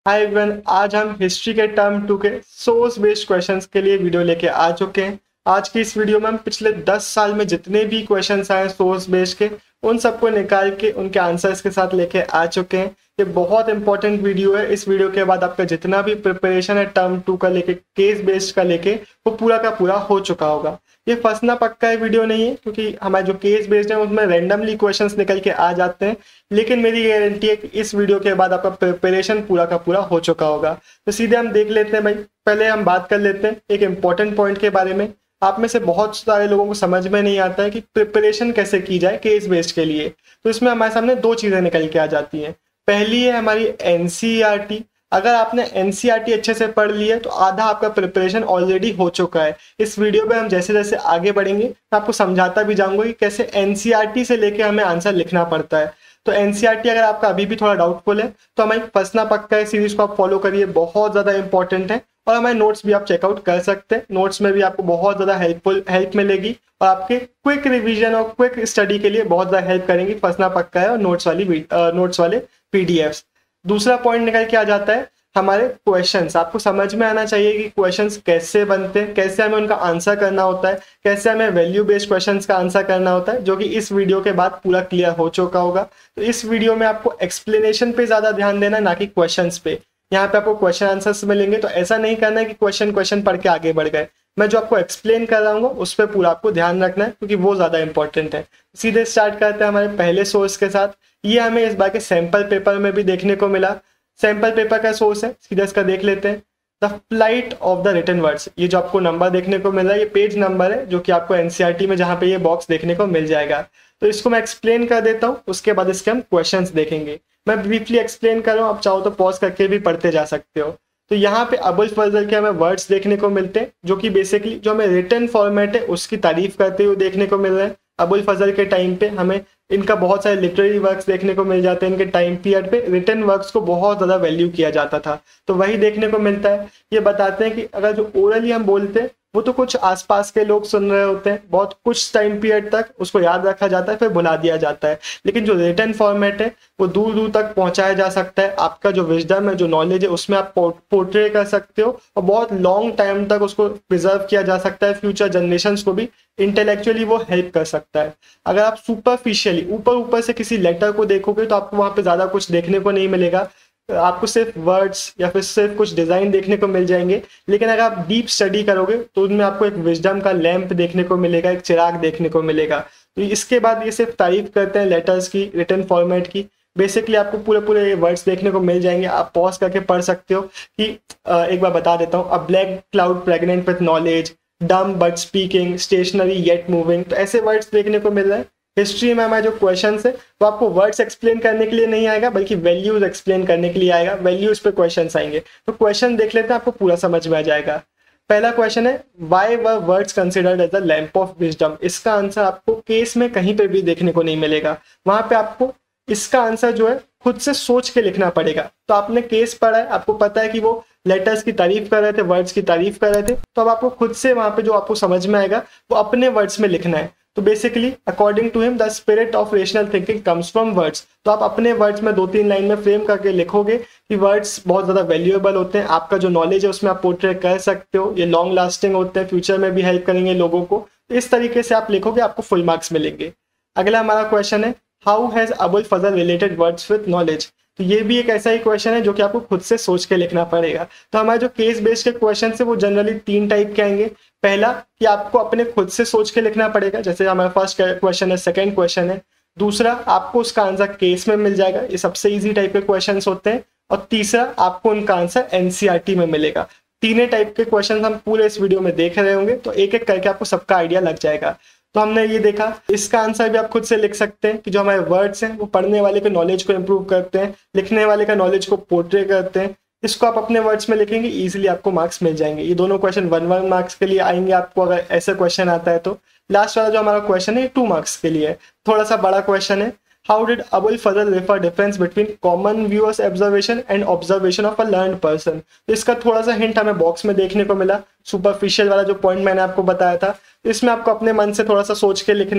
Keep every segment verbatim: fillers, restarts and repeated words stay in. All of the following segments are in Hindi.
हाय एवरीवन, आज हम हिस्ट्री के टर्म टू के सोर्स बेस्ड क्वेश्चंस के लिए वीडियो लेके आ चुके हैं। आज की इस वीडियो में हम पिछले दस साल में जितने भी क्वेश्चंस आए सोर्स बेस्ड के उन सबको निकाल के उनके आंसर्स के साथ लेके आ चुके हैं। ये बहुत इंपॉर्टेंट वीडियो है। इस वीडियो के बाद आपका जितना भी प्रिपरेशन है टर्म टू का लेके केस बेस्ड का लेके वो पूरा का पूरा हो चुका होगा। ये फंसना पक्का है वीडियो नहीं है, क्योंकि हमारे जो केस बेस्ड है उसमें रैंडमली क्वेश्चंस निकल के आ जाते हैं, लेकिन मेरी गारंटी है कि इस वीडियो के बाद आपका प्रिपरेशन पूरा का पूरा हो चुका होगा। तो सीधे हम देख लेते हैं भाई। पहले हम बात कर लेते हैं एक इंपॉर्टेंट पॉइंट के बारे में। आप में से बहुत सारे लोगों को समझ में नहीं आता है कि प्रिपरेशन कैसे की जाए केस बेस्ड के लिए। तो इसमें हमारे सामने दो चीजें निकल के आ जाती हैं। पहली है हमारी एनसीईआरटी। अगर आपने एनसीईआरटी अच्छे से पढ़ ली है तो आधा आपका प्रिपरेशन ऑलरेडी हो चुका है। इस वीडियो में हम जैसे जैसे आगे बढ़ेंगे मैं आपको समझाता भी जाऊंगा कि कैसे एनसीईआरटी से लेके हमें आंसर लिखना पड़ता है। तो एनसीईआरटी अगर आपका अभी भी थोड़ा डाउटफुल है तो हमारी फंसना पक्का है सीरीज को आप फॉलो करिए, बहुत ज्यादा इंपॉर्टेंट है। और हमारे नोट्स भी आप चेकआउट कर सकते हैं। नोट्स में भी आपको बहुत ज्यादा हेल्पफुल हेल्प मिलेगी और आपके क्विक रिवीजन और क्विक स्टडी के लिए बहुत ज्यादा हेल्प करेंगी। फंसना पक्का है और नोट्स वाली नोट्स वाले पीडीएफ्स। दूसरा पॉइंट निकल के आ जाता है हमारे क्वेश्चंस। आपको समझ में आना चाहिए कि क्वेश्चंस कैसे बनते हैं, कैसे हमें उनका आंसर करना होता है, कैसे हमें वैल्यू बेस्ड क्वेश्चंस का आंसर करना होता है, जो कि इस वीडियो के बाद पूरा क्लियर हो चुका होगा। तो इस वीडियो में आपको एक्सप्लेनेशन पे ज्यादा ध्यान देना है, ना कि क्वेश्चंस पे। यहाँ पे आपको क्वेश्चन आंसर्स मिलेंगे, तो ऐसा नहीं करना है कि क्वेश्चन क्वेश्चन पढ़ के आगे बढ़ गए। मैं जो आपको एक्सप्लेन कर रहा हूँ उस पर पूरा आपको ध्यान रखना है, क्योंकि वो ज्यादा इंपॉर्टेंट है। सीधे स्टार्ट करते हैं हमारे पहले सोर्स के साथ। ये हमें इस बार के सैंपल पेपर में भी देखने को मिला। सैंपल पेपर का सोर्स है, सीधा इसका देख लेते हैं। The flight of the written words. ये जो आपको नंबर देखने को मिल रहा है ये पेज नंबर है, जो कि आपको एनसीईआरटी में जहां पे ये बॉक्स देखने को मिल जाएगा। तो इसको मैं एक्सप्लेन कर देता हूँ, उसके बाद इसके हम क्वेश्चंस देखेंगे। मैं ब्रीफली एक्सप्लेन कर रहा हूँ, आप चाहो तो पॉज करके भी पढ़ते जा सकते हो। तो यहाँ पे अबुल फजल के हमें वर्ड्स देखने को मिलते हैं, जो कि बेसिकली जो हमें रिटन फॉर्मेट है उसकी तारीफ करते हुए देखने को मिल रहे हैं। अबुल फजल के टाइम पे हमें इनका बहुत सारे लिटरेरी वर्क्स देखने को मिल जाते हैं। इनके टाइम पीरियड पे रिटन वर्क्स को बहुत ज्यादा वैल्यू किया जाता था, तो वही देखने को मिलता है। ये बताते हैं कि अगर जो ओरली हम बोलते हैं वो तो कुछ आसपास के लोग सुन रहे होते हैं, बहुत कुछ टाइम पीरियड तक उसको याद रखा जाता है, फिर भुला दिया जाता है। लेकिन जो रिटन फॉर्मेट है वो दूर दूर तक पहुंचाया जा सकता है। आपका जो विजडम है, जो नॉलेज है, उसमें आप पोर्ट्रे कर सकते हो और बहुत लॉन्ग टाइम तक उसको प्रिजर्व किया जा सकता है। फ्यूचर जनरेशंस को भी इंटेलेक्चुअली वो हेल्प कर सकता है। अगर आप सुपरफिशियली ऊपर ऊपर से किसी लेटर को देखोगे तो आपको वहां पे ज्यादा कुछ देखने को नहीं मिलेगा। आपको सिर्फ वर्ड्स या फिर सिर्फ कुछ डिजाइन देखने को मिल जाएंगे। लेकिन अगर आप डीप स्टडी करोगे तो उनमें आपको एक विजडम का लैंप देखने को मिलेगा, एक चिराग देखने को मिलेगा। तो इसके बाद ये सिर्फ तारीफ करते हैं लेटर्स की, रिटन फॉर्मेट की। बेसिकली आपको पूरे पूरे वर्ड्स देखने को मिल जाएंगे, आप पॉज करके पढ़ सकते हो। कि एक बार बता देता हूँ, a black cloud pregnant with knowledge, dumb but speaking, stationary yet moving. तो ऐसे वर्ड्स देखने को मिल रहे हैं। हिस्ट्री में हमारे जो क्वेश्चन है वो आपको वर्ड्स एक्सप्लेन करने के लिए नहीं आएगा, बल्कि वैल्यूज एक्सप्लेन करने के लिए आएगा। वैल्यूज पे क्वेश्चंस आएंगे। तो क्वेश्चन देख लेते हैं, आपको पूरा समझ में आ जाएगा। पहला क्वेश्चन है, why were words considered as the lamp of wisdom. इसका आंसर आपको केस में कहीं पे भी देखने को नहीं मिलेगा। वहां पे आपको इसका आंसर जो है खुद से सोच के लिखना पड़ेगा। तो आपने केस पढ़ा है, आपको पता है कि वो लेटर्स की तारीफ कर रहे थे, वर्ड्स की तारीफ कर रहे थे, तो अब आपको खुद से वहां पे जो आपको समझ में आएगा वो अपने वर्ड्स में लिखना है। तो basically according to him the spirit of rational thinking comes from words. तो आप अपने वर्ड्स में दो तीन लाइन में फ्रेम करके लिखोगे कि वर्ड्स बहुत ज्यादा वैल्यूएबल होते हैं। आपका जो नॉलेज है उसमें आप पोर्ट्रे कर सकते हो, ये लॉन्ग लास्टिंग होते हैं, फ्यूचर में भी हेल्प करेंगे लोगों को। इस तरीके से आप लिखोगे, आपको फुल मार्क्स मिलेंगे। अगला हमारा क्वेश्चन है, how has Abul Fazl related words with knowledge. तो ये भी एक ऐसा ही क्वेश्चन है जो कि आपको खुद से सोच के लिखना पड़ेगा। तो हमारे जो केस बेस्ड के क्वेश्चन है वो जनरली तीन टाइप के आएंगे। पहला कि आपको अपने खुद से सोच के लिखना पड़ेगा, जैसे हमारा फर्स्ट क्वेश्चन है, सेकंड क्वेश्चन है। दूसरा, आपको उसका आंसर केस में मिल जाएगा, ये सबसे इजी टाइप के क्वेश्चन होते हैं। और तीसरा, आपको उनका आंसर एनसीईआरटी में मिलेगा। तीनों टाइप के क्वेश्चन हम पूरे इस वीडियो में देख रहे होंगे, तो एक एक करके आपको सबका आइडिया लग जाएगा। तो हमने ये देखा, इसका आंसर भी आप खुद से लिख सकते हैं कि जो हमारे वर्ड्स हैं वो पढ़ने वाले के नॉलेज को इंप्रूव करते हैं, लिखने वाले का नॉलेज को पोर्ट्रे करते हैं। इसको आप अपने वर्ड्स में लिखेंगे, इजीली आपको मार्क्स मिल जाएंगे। ये दोनों क्वेश्चन वन वन मार्क्स के लिए आएंगे आपको, अगर ऐसा क्वेश्चन आता है तो। लास्ट वाला जो हमारा क्वेश्चन है ये टू मार्क्स के लिए है, थोड़ा सा बड़ा क्वेश्चन है। How did Abul Fazl refer difference between common viewers observation and observation of a learned person? तो इसका थोड़ा सा हिंट हमें बॉक्स में देखने को मिला। सुपरफिशियल वाला जो पॉइंट मैंने आपको बताया था, तो इसमें आपको अपने मन से थोड़ा सा सोच के लिखना है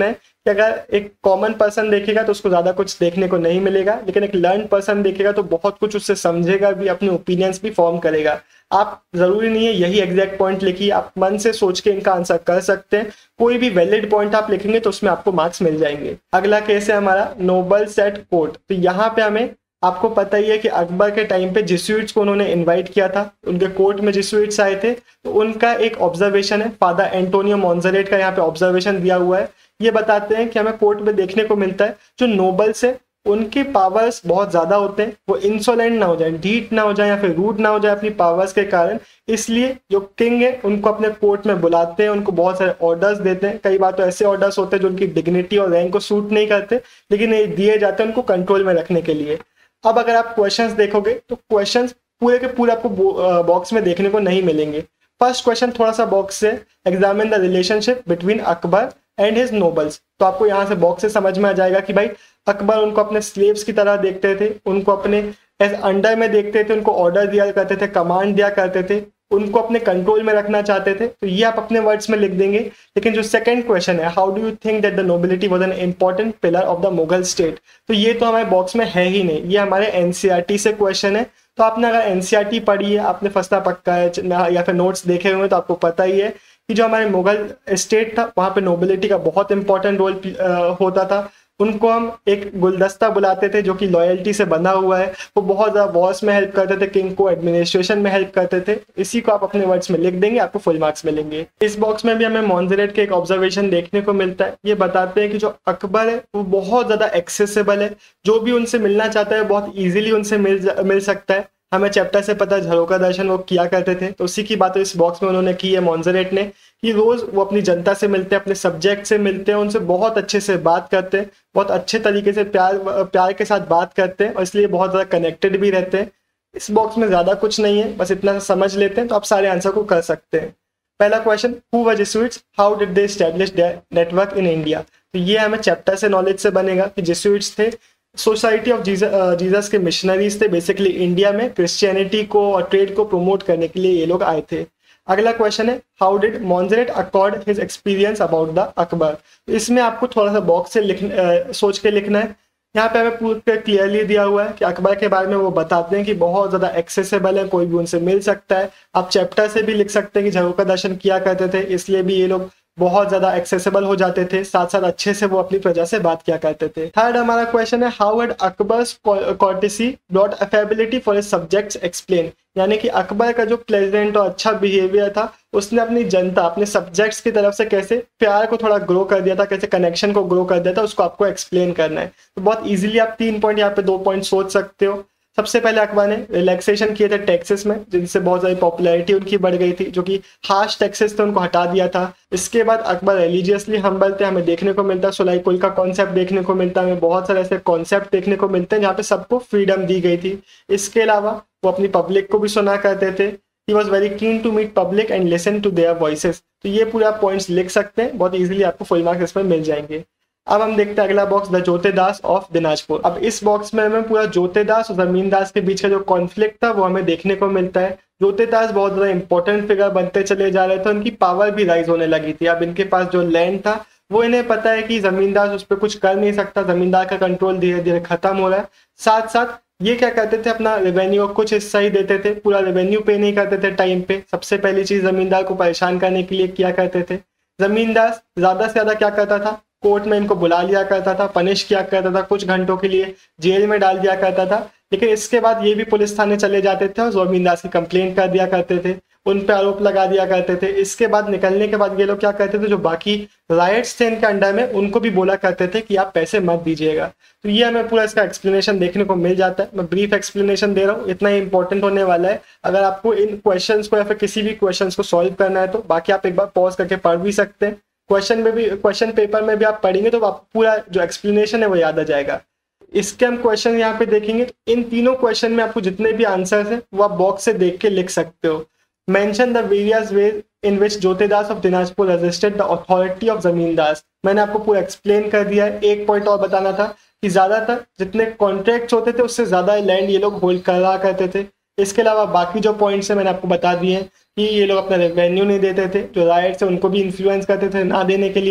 कि अगर एक कॉमन पर्सन देखेगा तो उसको ज़्यादा कुछ देखने को नहीं मिलेगा, लेकिन एक लर्न पर्सन देखेगा तो बहुत कुछ उससे समझेगा भी, अपने ओपिनियंस भी फॉर्म करेगा। आप ज़रूरी नहीं है यही एग्जैक्ट पॉइंट लिखिए, आप मन से सोच के इनका आंसर कर सकते हैं। कोई भी वैलिड पॉइंट आप लिखेंगे तो उसमें आपको मार्क्स मिल जाएंगे। अगला केस है हमारा नोबल सेट कोर्ट। तो यहाँ पे हमें, आपको पता ही है कि अकबर के टाइम पे जिस्यूइट्स को उन्होंने इनवाइट किया था, उनके कोर्ट में जिस्यूइट्स आए थे। तो उनका एक ऑब्जर्वेशन है, फादर एंटोनियो मोंजेरेट का यहाँ पे ऑब्जर्वेशन दिया हुआ है। ये बताते हैं कि हमें कोर्ट में देखने को मिलता है जो नोबल्स है उनके पावर्स बहुत ज्यादा होते हैं, वो इंसोलेंट ना हो जाए, ढीठ ना हो जाए या फिर रूड ना हो जाए अपनी पावर्स के कारण। इसलिए जो किंग है उनको अपने कोर्ट में बुलाते हैं, उनको बहुत सारे ऑर्डर्स देते हैं। कई बार तो ऐसे ऑर्डर्स होते हैं जो उनकी डिग्निटी और रैंक को सूट नहीं करते, लेकिन ये दिए जाते हैं उनको कंट्रोल में रखने के लिए। अब अगर आप क्वेश्चंस देखोगे तो क्वेश्चंस पूरे के पूरे आपको बॉक्स में देखने को नहीं मिलेंगे। फर्स्ट क्वेश्चन थोड़ा सा बॉक्स से, examine the relationship between Akbar and his nobles. तो आपको यहाँ से बॉक्स से समझ में आ जाएगा कि भाई अकबर उनको अपने स्लेव्स की तरह देखते थे, उनको अपने एज अंडर में देखते थे, उनको ऑर्डर दिया करते थे, कमांड दिया करते थे, उनको अपने कंट्रोल में रखना चाहते थे। तो ये आप अपने वर्ड्स में लिख देंगे। लेकिन जो सेकंड क्वेश्चन है, how do you think that the nobility was an important pillar of the Mughal state, तो ये तो हमारे बॉक्स में है ही नहीं, ये हमारे एनसीईआरटी से क्वेश्चन है। तो आपने अगर एनसीईआरटी पढ़ी है, आपने फंसता पक्का है या फिर नोट्स देखे हुए तो आपको पता ही है कि जो हमारे मुगल स्टेट था वहाँ पे नोबिलिटी का बहुत इंपॉर्टेंट रोल होता था। उनको हम एक गुलदस्ता बुलाते थे जो कि लॉयल्टी से बना हुआ है, वो बहुत ज़्यादा वॉर्स में हेल्प करते थे, किंग को एडमिनिस्ट्रेशन में हेल्प करते थे। इसी को आप अपने वर्ड्स में लिख देंगे, आपको फुल मार्क्स मिलेंगे। इस बॉक्स में भी हमें मोंजेरेट के एक ऑब्जर्वेशन देखने को मिलता है। ये बताते हैं कि जो अकबर है वो बहुत ज़्यादा एक्सेसिबल है, जो भी उनसे मिलना चाहता है बहुत ईजिली उनसे मिल मिल सकता है। हमें चैप्टर से पता झरोका दर्शन वो किया करते थे, तो उसी की बात इस बॉक्स में उन्होंने की है मोंजेरेट ने, कि रोज वो अपनी जनता से मिलते हैं, अपने सब्जेक्ट से मिलते हैं, उनसे बहुत अच्छे से बात करते हैं, बहुत अच्छे तरीके से प्यार प्यार के साथ बात करते हैं और इसलिए बहुत ज़्यादा कनेक्टेड भी रहते हैं। इस बॉक्स में ज़्यादा कुछ नहीं है, बस इतना समझ लेते हैं तो आप सारे आंसर को कर सकते हैं। पहला question, who were Jesuits, how did they establish their network in India. तो ये हमें चैप्टर से नॉलेज से बनेगा कि जेसुइट्स थे सोसाइटी ऑफ जीसस के मिशनरीज थे, बेसिकली इंडिया में क्रिश्चियनिटी को और ट्रेड को प्रमोट करने के लिए ये लोग आए थे। अगला क्वेश्चन है, how did Monserrate accord his experience about the Akbar. इसमें आपको थोड़ा सा बॉक्स से लिख सोच के लिखना है। यहाँ पे हमें पूरा क्लियरली दिया हुआ है कि अकबर के बारे में वो बताते हैं कि बहुत ज़्यादा एक्सेसिबल है, कोई भी उनसे मिल सकता है। आप चैप्टर से भी लिख सकते हैं कि झरोका दर्शन किया करते थे, इसलिए भी ये लोग बहुत ज़्यादा एक्सेसिबल हो जाते थे, साथ साथ अच्छे से वो अपनी प्रजा से बात किया करते थे। थर्ड हमारा क्वेश्चन है, how had Akbar's courtesy brought affability for his subjects explain. यानी कि अकबर का जो प्लेजेंट और अच्छा बिहेवियर था, उसने अपनी जनता, अपने सब्जेक्ट्स की तरफ से कैसे प्यार को थोड़ा ग्रो कर दिया था, कैसे कनेक्शन को ग्रो कर दिया था, उसको आपको एक्सप्लेन करना है। तो बहुत ईजिली आप तीन पॉइंट यहाँ पे दो पॉइंट सोच सकते हो। सबसे पहले अकबर ने रिलैक्सेशन किए थे टैक्सेस में, जिनसे बहुत सारी पॉपुलैरिटी उनकी बढ़ गई थी, जो कि हार्श टैक्सेस थे उनको हटा दिया था। इसके बाद अकबर रिलीजियसली हम्बल थे, हमें देखने को मिलता है सुलाई कुल का कॉन्सेप्ट देखने को मिलता है, हमें बहुत सारे ऐसे कॉन्सेप्ट देखने को मिलते हैं जहाँ पे सबको फ्रीडम दी गई थी। इसके अलावा वो अपनी पब्लिक को भी सुना करते थे। He was very keen to meet public and listen to their voices. तो ये पूरा पॉइंट्स लिख सकते हैं, बहुत ईजिली आपको फुल मार्क्स इसमें मिल जाएंगे। अब हम देखते हैं अगला box, the jotedars of Dinajpur. अब इस बॉक्स में हमें पूरा जोतेदास और जमींदास के बीच का जो कॉन्फ्लिक्ट था वो हमें देखने को मिलता है। जोतेदास बहुत ज़्यादा इंपॉर्टेंट फिगर बनते चले जा रहे थे, उनकी पावर भी राइज होने लगी थी। अब इनके पास जो लैंड था वो इन्हें पता है कि जमींदार उस पर कुछ कर नहीं सकता, जमींदार का कंट्रोल धीरे धीरे खत्म हो रहा है। साथ साथ ये क्या करते थे, अपना रेवेन्यू कुछ हिस्सा ही देते थे, पूरा रेवेन्यू पे नहीं करते थे टाइम पे। सबसे पहली चीज जमींदार को परेशान करने के लिए किया करते थे। जमींदार ज्यादा से ज्यादा क्या करता था, कोर्ट में इनको बुला लिया करता था, पनिश किया करता था, कुछ घंटों के लिए जेल में डाल दिया करता था। लेकिन इसके बाद ये भी पुलिस थाने चले जाते थे और जमींदार की कंप्लेंट कर दिया करते थे, उन पे आरोप लगा दिया करते थे। इसके बाद निकलने के बाद ये लोग क्या करते थे, जो बाकी राइट्स थे इनके अंडर में, उनको भी बोला करते थे कि आप पैसे मत दीजिएगा। तो ये हमें पूरा इसका एक्सप्लेनेशन देखने को मिल जाता है। मैं ब्रीफ एक्सप्लेनेशन दे रहा हूँ, इतना ही इंपॉर्टेंट होने वाला है। अगर आपको इन क्वेश्चंस को या फिर किसी भी क्वेश्चंस को सॉल्व करना है तो बाकी आप एक बार पॉज करके पढ़ भी सकते हैं। क्वेश्चन में भी, क्वेश्चन पेपर में भी आप पढ़ेंगे तो आपको पूरा जो एक्सप्लेनेशन है वो याद आ जाएगा। इसके हम क्वेश्चन यहाँ पे देखेंगे, इन तीनों क्वेश्चन में आपको जितने भी आंसर्स हैं वो आप बॉक्स से देख के लिख सकते हो। Mention the various ways in which jotedars of Dinajpur resisted the authority of zamindars. मैंने आपको पूरा एक्सप्लेन कर दिया है। एक पॉइंट और बताना था कि ज्यादातर जितने कॉन्ट्रैक्ट्स होते थे उससे ज्यादा लैंड ये लोग होल्ड करा करते थे। इसके अलावा बाकी जो पॉइंट्स है मैंने आपको बता दिए हैं कि ये लोग अपना रेवेन्यू नहीं देते थे, जो राइट्स है उनको भी इन्फ्लुएंस करते थे ना देने के लिए।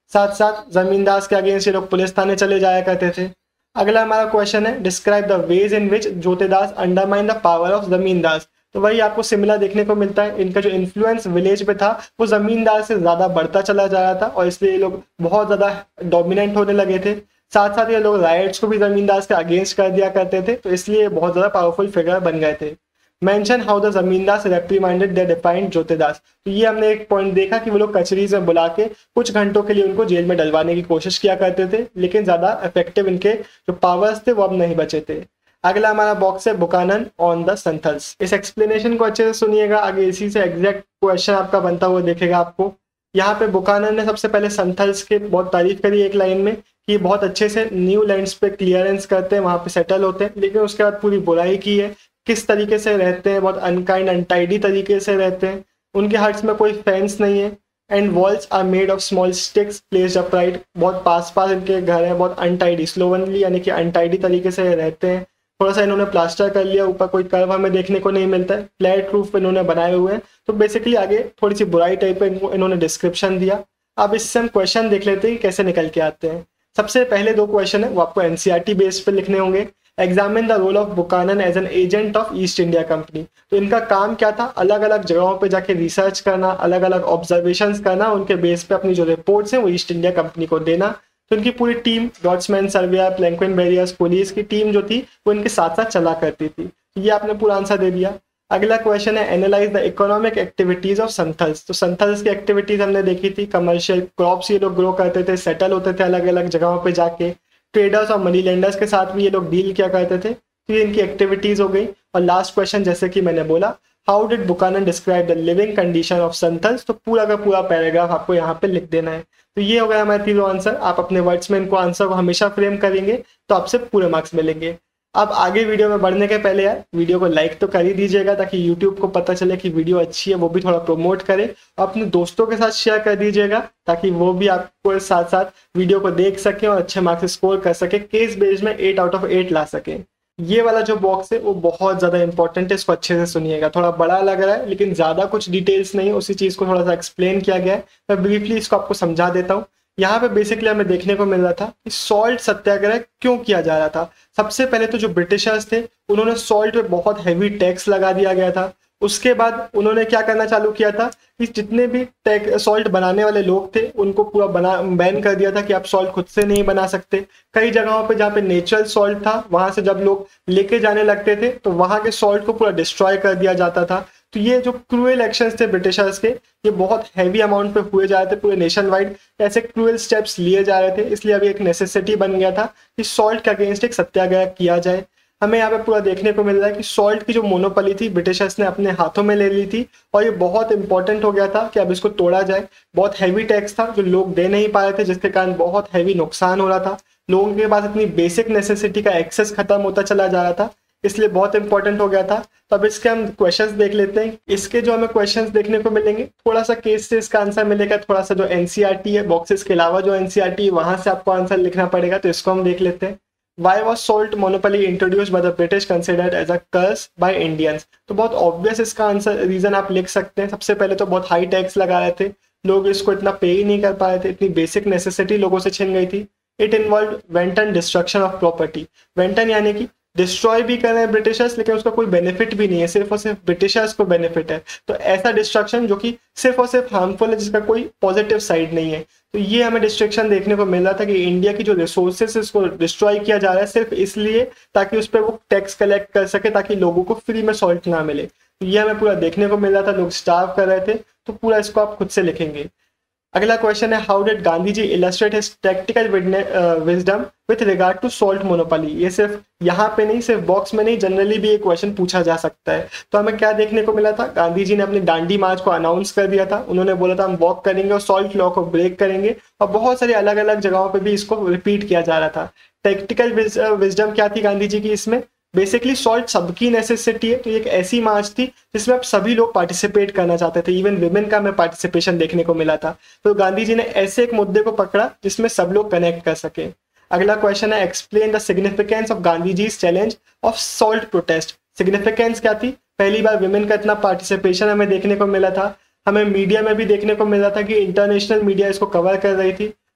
साथ साथ जमींदार के अगेंस्ट ये लोग पुलिस थाने चले जाया करते थे। अगला हमारा क्वेश्चन है describe the ways in which jotedars undermine the power of zamindar. तो वही आपको सिमिलर देखने को मिलता है, इनका जो इन्फ्लुएंस विलेज पे था वो जमींदार से ज्यादा बढ़ता चला जा रहा था और इसलिए ये लोग बहुत ज्यादा डोमिनेंट होने लगे थे। साथ साथ ये लोग राइट्स को भी जमींदार के अगेंस्ट कर दिया करते थे, तो इसलिए बहुत ज्यादा पावरफुल फिगर बन गए थे। मेंशन हाउ द जमींदार रेप्रिमाइंडेड द डिफाइंड जोतेदास। तो ये हमने एक पॉइंट देखा कि वो लोग कचहरी में बुला के कुछ घंटों के लिए उनको जेल में डलवाने की कोशिश किया करते थे, लेकिन ज्यादा इफेक्टिव इनके जो पावर्स थे वो अब नहीं बचे थे। अगला हमारा बॉक्स है बुकानन ऑन द संथल्स। इस एक्सप्लेनेशन को अच्छे से सुनिएगा, आगे इसी से एग्जैक्ट क्वेश्चन आपका बनता हुआ देखेगा आपको। यहाँ पे बुकानन ने सबसे पहले संथल्स की बहुत तारीफ करी एक लाइन में कि बहुत अच्छे से न्यू लैंड्स पे क्लियरेंस करते हैं, वहां पे सेटल होते हैं, लेकिन उसके बाद पूरी बुराई की है, किस तरीके से रहते हैं, बहुत अनकाइंड अनटाइडी तरीके से रहते हैं, उनके हट्स में कोई फेंस नहीं है, and walls are made of small sticks placed upright. बहुत पास पास इनके घर है, बहुत अनटाइडी स्लोवनली यानी कि अनटाइडी तरीके से रहते हैं। थोड़ा सा इन्होंने प्लास्टर कर लिया, ऊपर कोई कर्व हमें देखने को नहीं मिलता है, फ्लैट रूफ इन्होंने बनाए हुए हैं। तो बेसिकली आगे थोड़ी सी बुराई टाइप में इन्होंने डिस्क्रिप्शन दिया। अब इससे हम क्वेश्चन देख लेते हैं कि कैसे निकल के आते हैं। सबसे पहले दो क्वेश्चन है वो आपको एनसीईआरटी बेस पे लिखने होंगे। Examine the role of Buchanan as an agent of East India Company. तो इनका काम क्या था, अलग अलग जगहों पे जाके रिसर्च करना, अलग अलग ऑब्जर्वेशंस करना, उनके बेस पे अपनी जो रिपोर्ट्स हैं वो ईस्ट इंडिया कंपनी को देना। तो इनकी पूरी team draughtsman, surveyor, palanquin bearers, police की टीम जो थी वो इनके साथ साथ चला करती थी। ये आपने पूरा आंसर दे दिया। अगला क्वेश्चन है analyse the economic activities of Santhals. तो संथल्स की एक्टिविटीज हमने देखी थी, कमर्शियल क्रॉप्स ये लोग ग्रो करते थे, सेटल होते थे अलग अलग जगहों पे जाके, ट्रेडर्स और मनी लेंडर्स के साथ भी ये लोग डील किया करते थे। तो ये इनकी एक्टिविटीज हो गई। और लास्ट क्वेश्चन जैसे कि मैंने बोला, how did Buchanan describe the living condition of Santhals. तो पूरा का पूरा पैराग्राफ आपको यहाँ पे लिख देना है। तो ये हो गया हमारे तीनों आंसर। आप अपने वर्ड्स में इनको आंसर को हमेशा फ्रेम करेंगे तो आपसे पूरे मार्क्स मिलेंगे। अब आगे वीडियो में बढ़ने के पहले यार वीडियो को लाइक तो कर ही दीजिएगा, ताकि यूट्यूब को पता चले कि वीडियो अच्छी है, वो भी थोड़ा प्रमोट करे। और अपने दोस्तों के साथ शेयर कर दीजिएगा ताकि वो भी आपको साथ साथ वीडियो को देख सके और अच्छे मार्क्स स्कोर कर सके, केस बेस्ड में एट आउट ऑफ एट ला सके। ये वाला जो बॉक्स है वो बहुत ज्यादा इंपॉर्टेंट है, इसको अच्छे से सुनिएगा। थोड़ा बड़ा लग रहा है लेकिन ज्यादा कुछ डिटेल्स नहीं है, उसी चीज को थोड़ा सा एक्सप्लेन किया गया है। मैं ब्रीफली इसको आपको समझा देता हूँ। यहाँ पे बेसिकली हमें देखने को मिल रहा था कि सॉल्ट सत्याग्रह क्यों किया जा रहा था। सबसे पहले तो जो ब्रिटिशर्स थे उन्होंने सॉल्ट पे बहुत हैवी टैक्स लगा दिया गया था। उसके बाद उन्होंने क्या करना चालू किया था कि जितने भी सॉल्ट बनाने वाले लोग थे उनको पूरा बना बैन कर दिया था कि आप सॉल्ट खुद से नहीं बना सकते। कई जगहों पे जहाँ पे नेचुरल सॉल्ट था वहां से जब लोग लेके जाने लगते थे तो वहां के सॉल्ट को पूरा डिस्ट्रॉय कर दिया जाता था। तो ये जो क्रूएल एक्शंस थे ब्रिटिशर्स के, ये बहुत हैवी अमाउंट पे हुए जा रहे थे पूरे नेशन वाइड। ऐसे क्रूएल स्टेप्स लिए जा रहे थे, इसलिए अभी एक नेसेसिटी बन गया था कि सॉल्ट के अगेंस्ट एक सत्याग्रह किया जाए। हमें यहाँ पे पूरा देखने को मिल रहा है कि सॉल्ट की जो मोनोपोली थी ब्रिटिशर्स ने अपने हाथों में ले ली थी और ये बहुत इंपॉर्टेंट हो गया था कि अब इसको तोड़ा जाए। बहुत हैवी टैक्स था जो लोग दे नहीं पा रहे थे, जिसके कारण बहुत हैवी नुकसान हो रहा था। लोगों के पास इतनी बेसिक नेसेसिटी का एक्सेस खत्म होता चला जा रहा था, इसलिए बहुत इंपॉर्टेंट हो गया था। तो अब इसके हम क्वेश्चंस देख लेते हैं। इसके जो हमें क्वेश्चंस देखने को मिलेंगे, थोड़ा सा केस से इसका आंसर मिलेगा, थोड़ा सा जो एनसीईआरटी है बॉक्सेस के अलावा जो एनसीईआरटी है वहां से आपको आंसर लिखना पड़ेगा। तो इसको हम देख लेते हैं। Why was salt monopoly introduced by the British considered as a curse by Indians? तो बहुत ऑब्वियस इसका आंसर रीजन आप लिख सकते हैं। सबसे पहले तो बहुत हाई टैक्स लगा रहे थे, लोग इसको इतना पे ही नहीं कर पा रहे थे, इतनी बेसिक नेसेसिटी लोगों से छिन गई थी। It involve wanton destruction of property. Wanton यानी कि डिस्ट्रॉय भी कर रहे हैं ब्रिटिशर्स, लेकिन उसका कोई बेनिफिट भी नहीं है, सिर्फ और सिर्फ ब्रिटिशर्स को बेनिफिट है। तो ऐसा डिस्ट्रक्शन जो कि सिर्फ और सिर्फ हार्मफुल है, जिसका कोई पॉजिटिव साइड नहीं है। तो ये हमें डिस्ट्रक्शन देखने को मिल रहा था कि इंडिया की जो रिसोर्सेस इसको डिस्ट्रॉय किया जा रहा है सिर्फ इसलिए ताकि उस पर वो टैक्स कलेक्ट कर सके, ताकि लोगों को फ्री में सॉल्ट ना मिले। तो ये हमें पूरा देखने को मिल रहा था, लोग स्टार्व कर रहे थे। तो पूरा इसको आप खुद से लिखेंगे। अगला क्वेश्चन है, how did Gandhi ji illustrate his tactical wisdom with regard to salt monopoly. ये सिर्फ यहाँ पे नहीं, सिर्फ बॉक्स में नहीं, जनरली भी ये क्वेश्चन पूछा जा सकता है। तो हमें क्या देखने को मिला था, गांधी जी ने अपनी दांडी मार्च को अनाउंस कर दिया था। उन्होंने बोला था हम वॉक करेंगे और सॉल्ट लॉ को ब्रेक करेंगे, और बहुत सारी अलग अलग जगहों पर भी इसको रिपीट किया जा रहा था। टैक्टिकल विजडम क्या थी गांधी जी की इसमें, बेसिकली सॉल्ट सबकी नेसेसिटी है। तो एक ऐसी मार्च थी जिसमें अब सभी लोग पार्टिसिपेट करना चाहते थे, इवन विमेन का हमें पार्टिसिपेशन देखने को मिला था। तो गांधी जी ने ऐसे एक मुद्दे को पकड़ा जिसमें सब लोग कनेक्ट कर सके। अगला क्वेश्चन है, explain the significance of Gandhi ji challenge of salt protest. Significance क्या थी, पहली बार विमेन का इतना पार्टिसिपेशन हमें देखने को मिला था। हमें मीडिया में भी देखने को मिला था कि इंटरनेशनल मीडिया इसको कवर कर रही थी।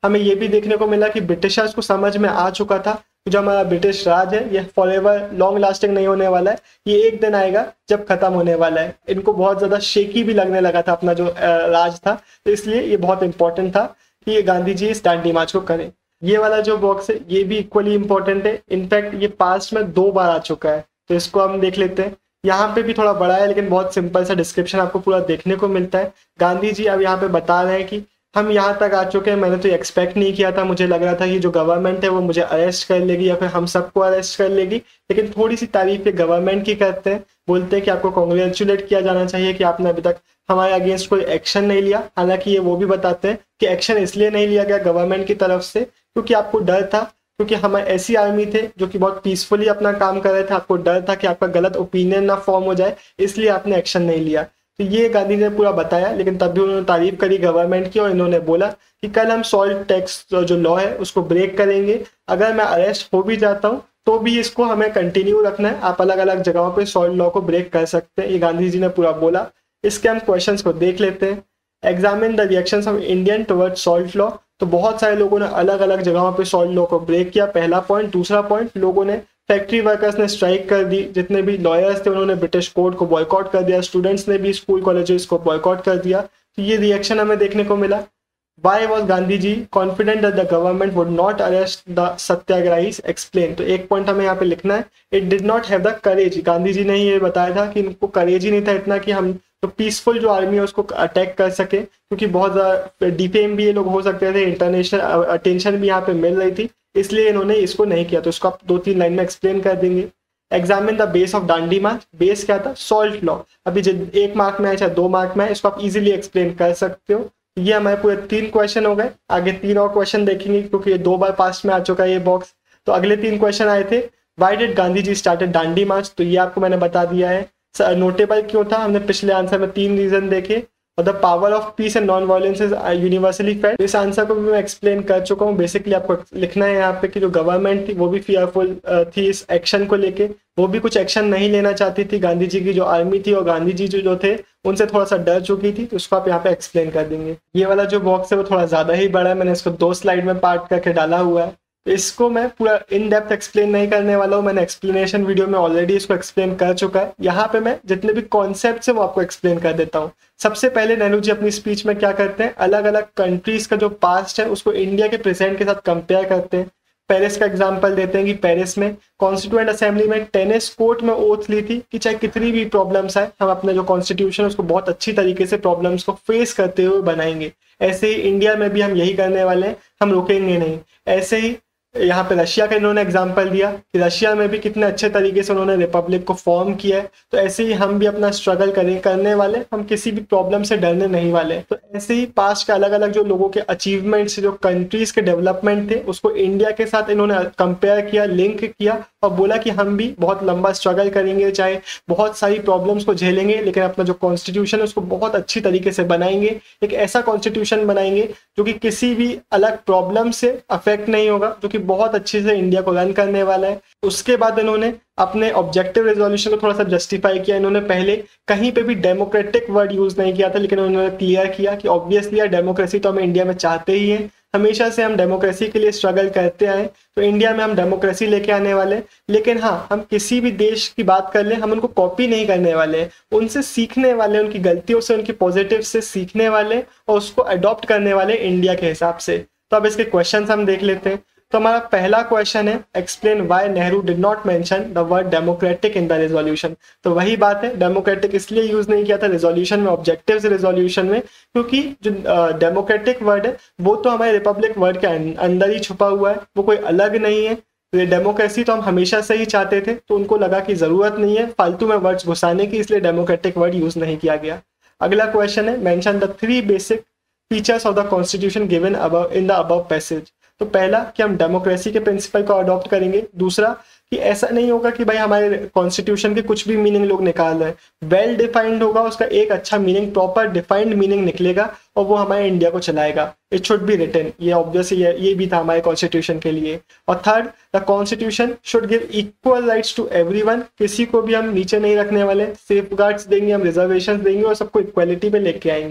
हमें ये भी देखने को मिला कि ब्रिटिशर्स को समझ में आ चुका था कि जो हमारा ब्रिटिश राज है ये फॉरएवर लॉन्ग लास्टिंग नहीं होने वाला है, ये एक दिन आएगा जब खत्म होने वाला है। इनको बहुत ज्यादा शेकी भी लगने लगा था अपना जो राज था, तो इसलिए ये बहुत इंपॉर्टेंट था कि ये गांधी जी इस दांडी मार्च को करें। ये वाला जो बॉक्स है ये भी इक्वली इंपॉर्टेंट है, इनफैक्ट ये पास्ट में दो बार आ चुका है, तो इसको हम देख लेते हैं। यहाँ पे भी थोड़ा बड़ा है लेकिन बहुत सिंपल सा डिस्क्रिप्शन आपको पूरा देखने को मिलता है। गांधी जी अब यहाँ पे बता रहे हैं कि हम यहाँ तक आ चुके हैं, मैंने तो एक्सपेक्ट नहीं किया था, मुझे लग रहा था कि जो गवर्नमेंट है वो मुझे अरेस्ट कर लेगी या फिर हम सबको अरेस्ट कर लेगी, लेकिन थोड़ी सी तारीफ ये गवर्नमेंट की करते हैं, बोलते हैं कि आपको कॉन्ग्रेचुलेट किया जाना चाहिए कि आपने अभी तक हमारे अगेंस्ट कोई एक्शन नहीं लिया। हालांकि ये वो भी बताते हैं कि एक्शन इसलिए नहीं लिया गया गवर्नमेंट की तरफ से क्योंकि आपको डर था, क्योंकि हम ऐसी आर्मी थे जो कि बहुत पीसफुली अपना काम कर रहे थे, आपको डर था कि आपका गलत ओपिनियन ना फॉर्म हो जाए, इसलिए आपने एक्शन नहीं लिया। तो ये गांधी ने पूरा बताया, लेकिन तब भी उन्होंने तारीफ करी गवर्नमेंट की और इन्होंने बोला कि कल हम सॉल्ट टैक्स जो लॉ है उसको ब्रेक करेंगे, अगर मैं अरेस्ट हो भी जाता हूँ तो भी इसको हमें कंटिन्यू रखना है, आप अलग अलग जगहों पे सॉल्ट लॉ को ब्रेक कर सकते हैं, ये गांधी जी ने पूरा बोला। इसके हम क्वेश्चंस को देख लेते हैं। Examine the reactions of Indian toward salt law, तो बहुत सारे लोगों ने अलग अलग जगहों पे सॉल्ट लॉ को ब्रेक किया, पहला पॉइंट। दूसरा पॉइंट, लोगों ने फैक्ट्री वर्कर्स ने स्ट्राइक कर दी, जितने भी लॉयर्स थे उन्होंने ब्रिटिश कोर्ट को बॉयकॉट कर दिया, स्टूडेंट्स ने भी स्कूल कॉलेजेस को बॉयकॉट कर दिया, तो ये रिएक्शन हमें देखने को मिला। Why was Gandhi ji confident that the government would not arrest the satyagrahis? Explain. तो एक पॉइंट हमें यहाँ पे लिखना है, it did not have the courage. Gandhi ji ने ये बताया था कि इनको करेज ही नहीं था इतना कि हम तो पीसफुल जो आर्मी है उसको अटैक कर सके, क्योंकि बहुत ज्यादा डिफेम भी ये लोग हो सकते थे, इंटरनेशनल अटेंशन भी यहाँ पे मिल रही थी, इसलिए इन्होंने इसको नहीं किया। तो इसको आप दो तीन लाइन में एक्सप्लेन कर देंगे। Examine the base of Dandi march, base क्या था? Salt law. अभी एक मार्क में है चाहे दो मार्क में है, इसको आप इजीली एक्सप्लेन कर सकते हो। ये हमारे पूरे तीन क्वेश्चन हो गए, आगे तीन और क्वेश्चन देखेंगे क्योंकि ये दो बार पास्ट में आ चुका है ये बॉक्स। तो अगले तीन क्वेश्चन आए थे, why did Gandhi ji started Dandi march, तो ये आपको मैंने बता दिया है। नोटेबल क्यों था, हमने पिछले आंसर में तीन रीजन देखे। और the power of peace and non violence is universally felt, इस आंसर को भी मैं एक्सप्लेन कर चुका हूँ। बेसिकली आपको लिखना है यहाँ पे कि जो गवर्नमेंट थी वो भी फियरफुल थी इस एक्शन को लेके, वो भी कुछ एक्शन नहीं लेना चाहती थी। गांधी जी की जो आर्मी थी और गांधी जी जो, जो थे उनसे थोड़ा सा डर चुकी थी, तो उसको आप यहाँ पे एक्सप्लेन कर देंगे। ये वाला जो बॉक्स है वो थोड़ा ज्यादा ही बड़ा है, मैंने इसको दो स्लाइड में पार्ट करके डाला हुआ है, इसको मैं पूरा इन डेप्थ एक्सप्लेन नहीं करने वाला हूँ, मैंने एक्सप्लेनेशन वीडियो में ऑलरेडी इसको एक्सप्लेन कर चुका है। यहाँ पे मैं जितने भी कॉन्सेप्ट है वो आपको एक्सप्लेन कर देता हूँ। सबसे पहले नेहरू जी अपनी स्पीच में क्या करते हैं, अलग अलग कंट्रीज का जो पास्ट है उसको इंडिया के प्रेजेंट के साथ कंपेयर करते हैं। पेरिस का एग्जांपल देते हैं कि पेरिस में कॉन्स्टिट्यूएंट असेंबली में टेनिस कोर्ट में ओथ ली थी कि चाहे कितनी भी प्रॉब्लम्स आए हम अपने जो कॉन्स्टिट्यूशन उसको बहुत अच्छी तरीके से प्रॉब्लम्स को फेस करते हुए बनाएंगे। ऐसे ही इंडिया में भी हम यही करने वाले हैं, हम रुकेंगे नहीं। ऐसे ही यहाँ पे रशिया का इन्होंने एग्जांपल दिया कि रशिया में भी कितने अच्छे तरीके से उन्होंने रिपब्लिक को फॉर्म किया है, तो ऐसे ही हम भी अपना स्ट्रगल करें करने वाले, हम किसी भी प्रॉब्लम से डरने नहीं वाले। तो ऐसे ही पास्ट के अलग अलग जो लोगों के अचीवमेंट्स, जो कंट्रीज के डेवलपमेंट थे उसको इंडिया के साथ इन्होंने कंपेयर किया, लिंक किया और बोला कि हम भी बहुत लंबा स्ट्रगल करेंगे, चाहे बहुत सारी प्रॉब्लम्स को झेलेंगे, लेकिन अपना जो कॉन्स्टिट्यूशन है उसको बहुत अच्छी तरीके से बनाएंगे। एक ऐसा कॉन्स्टिट्यूशन बनाएंगे जो कि किसी भी अलग प्रॉब्लम से अफेक्ट नहीं होगा, जो कि बहुत अच्छे से इंडिया को रन करने वाला है। उसके बाद इन्होंने अपने ऑब्जेक्टिव रेजोल्यूशन को थोड़ा सा जस्टिफाई किया। इन्होंने पहले कहीं पे भी डेमोक्रेटिक वर्ड यूज नहीं किया था, लेकिन उन्होंने क्लियर किया कि ऑब्वियसली यार डेमोक्रेसी तो हम इंडिया में चाहते ही हैं, हमेशा से हम डेमोक्रेसी के लिए स्ट्रगल करते आए, तो इंडिया में हम डेमोक्रेसी लेके आने वाले। लेकिन हाँ, हम किसी भी देश की बात कर ले, हम उनको कॉपी नहीं करने वाले, उनसे सीखने वाले, उनकी गलतियों से, उनकी पॉजिटिव से सीखने वाले और उसको अडॉप्ट करने वाले इंडिया के हिसाब से। तो अब इसके क्वेश्चन हम देख लेते हैं। तो हमारा पहला क्वेश्चन है, explain why Nehru did not mention the word democratic in the resolution. तो वही बात है, डेमोक्रेटिक इसलिए यूज नहीं किया था रेजोल्यूशन में, ऑब्जेक्टिव्स रेजोल्यूशन में, क्योंकि जो डेमोक्रेटिक वर्ड है वो तो हमारे रिपब्लिक वर्ड के अंदर ही छुपा हुआ है, वो कोई अलग नहीं है। तो डेमोक्रेसी तो हम हमेशा से ही चाहते थे, तो उनको लगा कि जरूरत नहीं है फालतू में वर्ड्स घुसाने की, इसलिए डेमोक्रेटिक वर्ड यूज नहीं किया गया। अगला क्वेश्चन है, mention the three basic features of the constitution given above in the above passage. तो पहला कि हम डेमोक्रेसी के प्रिंसिपल को अडॉप्ट करेंगे। दूसरा कि ऐसा नहीं होगा कि भाई हमारे कॉन्स्टिट्यूशन के कुछ भी मीनिंग लोग निकाल रहे हैं, वेल डिफाइंड होगा, उसका एक अच्छा मीनिंग, प्रॉपर डिफाइंड मीनिंग निकलेगा और वो हमारे इंडिया को चलाएगा। इट शुड बी रिटन, ये ऑब्वियसली ये, ये भी था हमारे कॉन्स्टिट्यूशन के लिए। और third, the constitution should give equal rights to everyone, किसी को भी हम नीचे नहीं रखने वाले, सेफगार्ड्स देंगे, हम रिजर्वेशन देंगे और सबको इक्वालिटी में लेके आएंगे।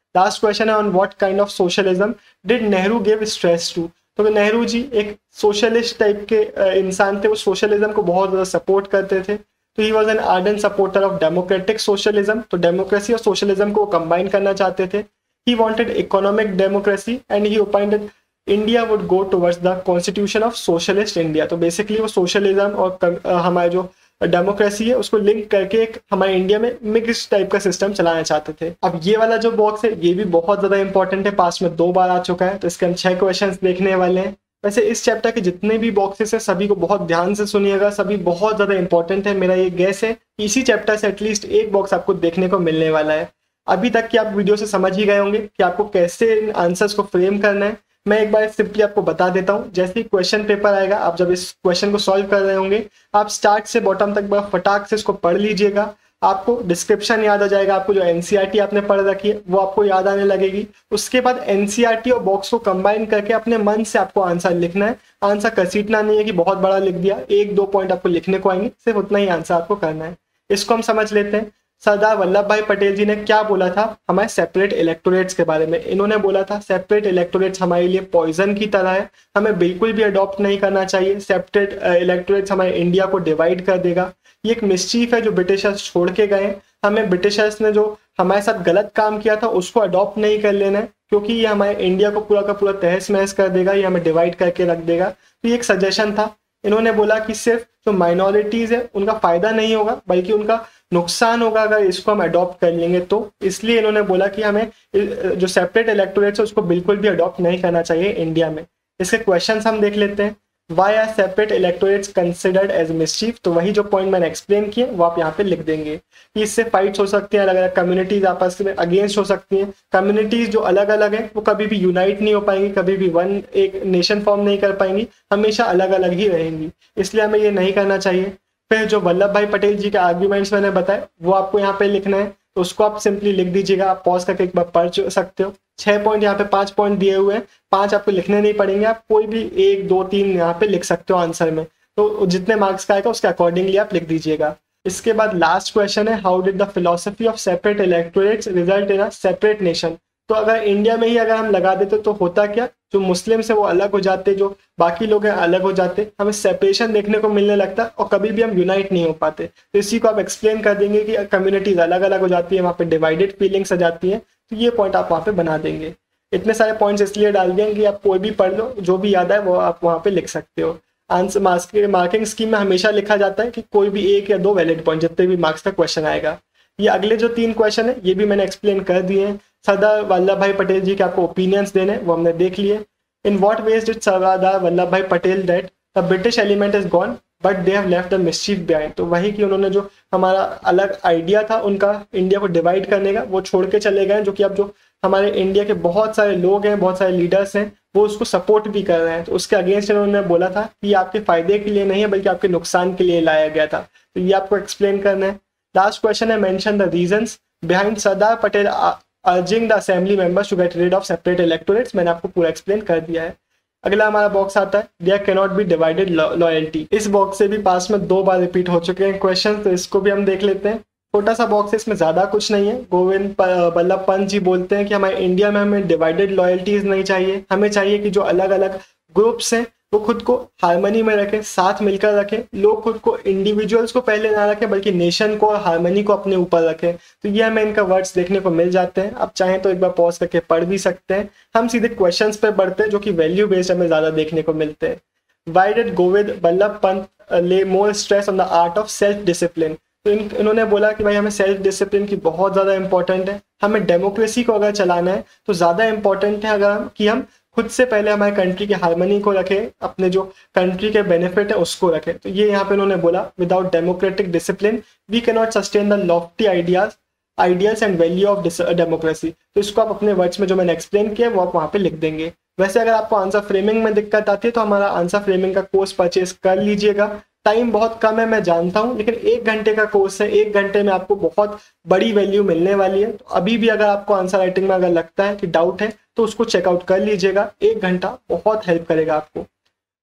लास्ट क्वेश्चन है on what kind of socialism did Nehru give stress to. तो नेहरू जी एक सोशलिस्ट टाइप के इंसान थे, वो सोशलिज्म को बहुत ज़्यादा सपोर्ट करते थे। तो he was an ardent supporter of democratic socialism, तो डेमोक्रेसी और सोशलिज्म को कंबाइन करना चाहते थे। He wanted economic democracy and he opinioned India would go towards the constitution of socialist India. तो बेसिकली वो सोशलिज्म और हमारे जो डेमोक्रेसी है उसको लिंक करके एक हमारे इंडिया में मिक्स टाइप का सिस्टम चलाना चाहते थे। अब ये वाला जो बॉक्स है ये भी बहुत ज्यादा इंपॉर्टेंट है, पास में दो बार आ चुका है, तो इसके हम छह क्वेश्चंस देखने वाले हैं। वैसे इस चैप्टर के जितने भी बॉक्सेस है सभी को बहुत ध्यान से सुनिएगा, सभी बहुत ज्यादा इंपॉर्टेंट है। मेरा ये गैस है कि इसी चैप्टर से एटलीस्ट एक बॉक्स आपको देखने को मिलने वाला है। अभी तक की आप वीडियो से समझ ही गए होंगे कि आपको कैसे इन आंसर्स को फ्रेम करना है। मैं एक बार सिंपली आपको बता देता हूं, जैसे ही क्वेश्चन पेपर आएगा, आप जब इस क्वेश्चन को सॉल्व कर रहे होंगे, आप स्टार्ट से बॉटम तक बड़ा फटाक से इसको पढ़ लीजिएगा। आपको डिस्क्रिप्शन याद आ जाएगा, आपको जो एनसीईआरटी आपने पढ़ रखी है वो आपको याद आने लगेगी। उसके बाद एनसीईआरटी और बॉक्स को कंबाइन करके अपने मन से आपको आंसर लिखना है। आंसर घसीटना नहीं है कि बहुत बड़ा लिख दिया, एक दो पॉइंट आपको लिखने को आएंगे, सिर्फ उतना ही आंसर आपको करना है। इसको हम समझ लेते हैं। सरदार वल्लभ भाई पटेल जी ने क्या बोला था हमारे सेपरेट इलेक्टोरेट्स के बारे में। इन्होंने बोला था सेपरेट इलेक्टोरेट्स हमारे लिए पॉइजन की तरह है, हमें बिल्कुल भी अडॉप्ट नहीं करना चाहिए। सेपरेट इलेक्टोरेट्स हमारे इंडिया को डिवाइड कर देगा, ये एक मिस्चीफ है जो ब्रिटिशर्स छोड़ के गए। हमें ब्रिटिशर्स ने जो हमारे साथ गलत काम किया था उसको अडॉप्ट नहीं कर लेना है, क्योंकि ये हमारे इंडिया को पूरा का पूरा तहस महस कर देगा, ये हमें डिवाइड करके रख देगा। तो ये एक सजेशन था। इन्होंने बोला कि सिर्फ जो माइनॉरिटीज है उनका फायदा नहीं होगा बल्कि उनका नुकसान होगा अगर इसको हम अडॉप्ट कर लेंगे तो। इसलिए इन्होंने बोला कि हमें जो सेपरेट इलेक्टोरेट्स है उसको बिल्कुल भी अडॉप्ट नहीं करना चाहिए इंडिया में। इसके क्वेश्चंस हम देख लेते हैं। Why are separate electorates considered as mischief, तो वही जो पॉइंट मैंने एक्सप्लेन किए वो आप यहाँ पे लिख देंगे कि इससे फाइट्स हो सकती हैं, अलग अलग कम्युनिटीज आपस में अगेंस्ट हो सकती हैं। कम्युनिटीज जो अलग अलग हैं वो कभी भी यूनाइट नहीं हो पाएंगी, कभी भी वन एक नेशन फॉर्म नहीं कर पाएंगी, हमेशा अलग अलग ही रहेंगी। इसलिए हमें ये नहीं करना चाहिए। फिर जो वल्लभ भाई पटेल जी के आर्ग्यूमेंट्स मैंने बताए वो आपको यहाँ पे लिखना है, तो उसको आप सिंपली लिख दीजिएगा। आप पॉज करके एक बार पढ़ सकते हो। छह पॉइंट यहाँ पे पांच पॉइंट दिए हुए हैं, पांच आपको लिखने नहीं पड़ेंगे, आप कोई भी एक दो तीन यहाँ पे लिख सकते हो आंसर में। तो जितने मार्क्स का आएगा उसके अकॉर्डिंगली आप लिख दीजिएगा। इसके बाद लास्ट क्वेश्चन है how did the philosophy of separate electorates result in a separate nation. तो अगर इंडिया में ही अगर हम लगा देते तो होता क्या, जो मुस्लिम्स है वो अलग हो जाते, जो बाकी लोग हैं अलग हो जाते, हमें सेपरेशन देखने को मिलने लगता और कभी भी हम यूनाइट नहीं हो पाते। तो इसी को आप एक्सप्लेन कर देंगे कि कम्युनिटीज अलग अलग हो जाती है, वहाँ पे डिवाइडेड फीलिंग्स आ जाती है। तो ये पॉइंट आप वहाँ पे बना देंगे। इतने सारे पॉइंट्स इसलिए डाल देंगे कि आप कोई भी पढ़ लो, जो भी याद है वो आप वहाँ पे लिख सकते हो। आंसर मार्किंग स्कीम में हमेशा लिखा जाता है कि कोई भी एक या दो वैलिड पॉइंट, जितने भी मार्क्स का क्वेश्चन आएगा। ये अगले जो तीन क्वेश्चन है ये भी मैंने एक्सप्लेन कर दिए हैं। सरदार वल्लभ भाई पटेल जी के आपको ओपिनियंस देने वो हमने देख लिए। In what ways did Sardar Vallabhbhai Patel that the British element is gone but they have left the mischief behind. तो वही कि उन्होंने जो हमारा अलग आइडिया था उनका इंडिया को डिवाइड करने का वो छोड़ के चले गए, जो कि अब जो हमारे इंडिया के बहुत सारे लोग हैं, बहुत सारे लीडर्स हैं, वो उसको सपोर्ट भी कर रहे हैं। तो उसके अगेंस्ट इन्होंने बोला था कि आपके फायदे के लिए नहीं है बल्कि आपके नुकसान के लिए लाया गया था। तो ये आपको एक्सप्लेन करना है। लास्ट क्वेश्चन है mention the reasons behind Sardar Patel urging the assembly members to get rid of separate electorates. मैंने आपको पूरा एक्सप्लेन कर दिया है। अगला हमारा बॉक्स आता है there can not be divided loyalty. इस बॉक्स से भी पास में दो बार रिपीट हो चुके हैं क्वेश्चन, तो इसको भी हम देख लेते हैं। छोटा सा बॉक्स है, इसमें ज्यादा कुछ नहीं है। गोविंद बल्लभ पंत जी बोलते हैं कि हमारे इंडिया में हमें डिवाइडेड लॉयल्टीज नहीं चाहिए, हमें चाहिए कि जो अलग अलग ग्रुप्स हैं वो खुद को हार्मनी में रखें, साथ मिलकर रखें। लोग खुद को इंडिविजुअल्स को पहले ना रखें बल्कि नेशन को और हार्मनी को अपने ऊपर रखें। तो ये हमें इनका वर्ड्स देखने को मिल जाते हैं। आप चाहें तो एक बार पॉज करके पढ़ भी सकते हैं। हम सीधे क्वेश्चंस पे बढ़ते हैं जो कि वैल्यू बेस्ड हमें ज्यादा देखने को मिलते हैं। Why did Govind Ballabh Pant lay more stress on the art of self discipline. तो इन, इन्होंने बोला कि भाई हमें सेल्फ डिसिप्लिन की बहुत ज़्यादा इंपॉर्टेंट है। हमें डेमोक्रेसी को अगर चलाना है तो ज़्यादा इंपॉर्टेंट है अगर हम कि हम खुद से पहले हमारे कंट्री की हार्मनी को रखें, अपने जो कंट्री के बेनिफिट है उसको रखें। तो ये यहाँ पे उन्होंने बोला without democratic discipline we can not sustain the lofty ideas ideals and value of democracy. तो इसको आप अपने वर्ड्स में जो मैंने एक्सप्लेन किया वो आप वहाँ पे लिख देंगे। वैसे अगर आपको आंसर फ्रेमिंग में दिक्कत आती है तो हमारा आंसर फ्रेमिंग का कोर्स परचेज कर लीजिएगा। टाइम बहुत कम है मैं जानता हूं, लेकिन एक घंटे का कोर्स है, एक घंटे में आपको बहुत बड़ी वैल्यू मिलने वाली है। तो अभी भी अगर आपको आंसर राइटिंग में अगर लगता है कि डाउट है तो उसको चेकआउट कर लीजिएगा। एक घंटा बहुत हेल्प करेगा आपको।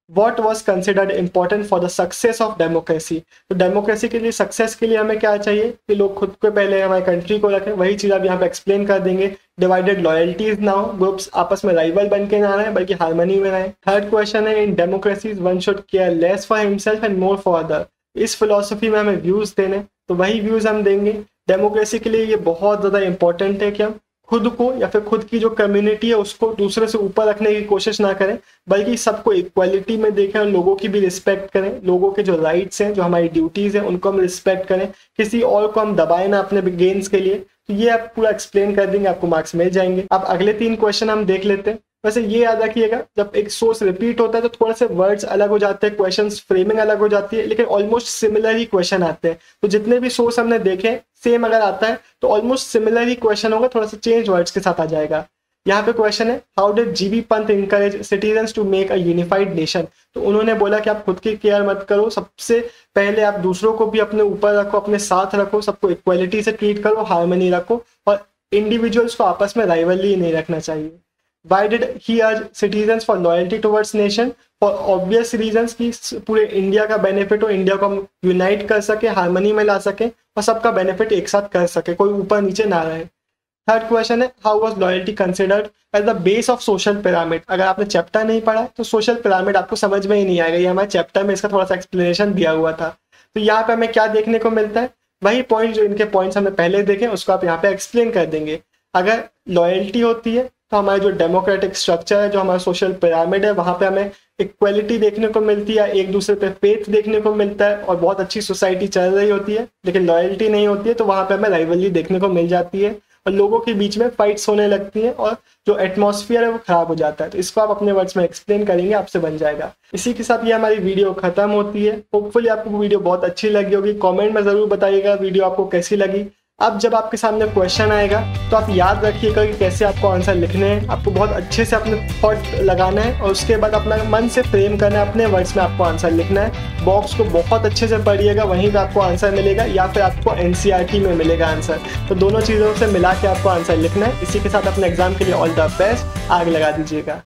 What was considered important for the success of democracy. तो डेमोक्रेसी के लिए, सक्सेस के लिए हमें क्या चाहिए कि लोग खुद को पहले हमारे कंट्री को रखें। वही चीज़ आप यहाँ पे एक्सप्लेन कर देंगे। डिवाइडेड लॉयल्टीज ना हो, ग्रुप्स आपस में राइवल बन के ना रहे बल्कि हार्मनी में रहे। थर्ड क्वेश्चन है, in democracies one should care less for himself and more for other. इस फिलोसफी में हमें व्यूज देने, तो वही व्यूज हम देंगे। डेमोक्रेसी के लिए ये बहुत ज़्यादा इंपॉर्टेंट है कि हम खुद को या फिर खुद की जो कम्युनिटी है उसको दूसरे से ऊपर रखने की कोशिश ना करें, बल्कि सबको इक्वालिटी में देखें और लोगों की भी रिस्पेक्ट करें। लोगों के जो राइट्स हैं, जो हमारी ड्यूटीज़ हैं, उनको हम रिस्पेक्ट करें। किसी और को हम दबाएं ना अपने गेन्स के लिए। तो ये आप पूरा एक्सप्लेन कर देंगे, आपको मार्क्स मिल जाएंगे। अब अगले तीन क्वेश्चन हम देख लेते हैं। वैसे ये याद रखिएगा, जब एक सोर्स रिपीट होता है तो थोड़ा से वर्ड्स अलग हो जाते हैं, क्वेश्चंस फ्रेमिंग अलग हो जाती है, लेकिन ऑलमोस्ट सिमिलर ही क्वेश्चन आते हैं। तो जितने भी सोर्स हमने देखे सेम अगर आता है तो ऑलमोस्ट सिमिलर ही क्वेश्चन होगा, थोड़ा सा चेंज वर्ड्स के साथ आ जाएगा। यहाँ पे क्वेश्चन है, how did G B Pant encourage citizens to make a unified nation. तो उन्होंने बोला कि आप खुद की केयर मत करो, सबसे पहले आप दूसरों को भी अपने ऊपर रखो, अपने साथ रखो, सबको इक्वालिटी से ट्रीट करो, हार्मनी रखो, और इंडिविजुअल्स को आपस में राइवली नहीं रखना चाहिए। Why did he urge citizens for loyalty towards nation? For obvious reasons कि पूरे इंडिया का बेनिफिट हो, इंडिया को हम यूनाइट कर सके, हार्मनी में ला सके और सबका बेनिफिट एक साथ कर सके, कोई ऊपर नीचे ना रहे। थर्ड क्वेश्चन है, how was loyalty considered as the base of social pyramid. अगर आपने चैप्टर नहीं पढ़ा है तो सोशल पिरामिड आपको समझ में ही नहीं आएगा। ये हमारे चैप्टर में इसका थोड़ा सा एक्सप्लेनेशन दिया हुआ था। तो यहाँ पे हमें क्या देखने को मिलता है, वही पॉइंट जो इनके पॉइंट्स हमने पहले देखे उसको आप यहाँ पे एक्सप्लेन कर देंगे। अगर लॉयल्टी होती है तो हमारा जो डेमोक्रेटिक स्ट्रक्चर है, जो हमारा सोशल पिरामिड है, वहाँ पे हमें इक्वलिटी देखने को मिलती है, एक दूसरे पे फेथ देखने को मिलता है और बहुत अच्छी सोसाइटी चल रही होती है। लेकिन लॉयल्टी नहीं होती है तो वहाँ पे हमें राइवलरी देखने को मिल जाती है और लोगों के बीच में फाइट्स होने लगती हैं और जो एटमॉस्फेयर है वो खराब हो जाता है। तो इसको आप अपने वर्ड्स में एक्सप्लेन करेंगे, आपसे बन जाएगा। इसी के साथ ये हमारी वीडियो खत्म होती है। होपफुली आपको वीडियो बहुत अच्छी लगी होगी। कमेंट में ज़रूर बताइएगा वीडियो आपको कैसी लगी। अब जब आपके सामने क्वेश्चन आएगा तो आप याद रखिएगा कि कैसे आपको आंसर लिखने हैं। आपको बहुत अच्छे से अपने थॉट लगाना है और उसके बाद अपना मन से फ्रेम करना है, अपने वर्ड्स में आपको आंसर लिखना है। बॉक्स को बहुत अच्छे से पढ़िएगा, वहीं पे आपको आंसर मिलेगा या फिर आपको एनसीईआरटी में मिलेगा आंसर। तो दोनों चीज़ों से मिला के आपको आंसर लिखना है। इसी के साथ अपने एग्जाम के लिए ऑल द बेस्ट, आग लगा दीजिएगा।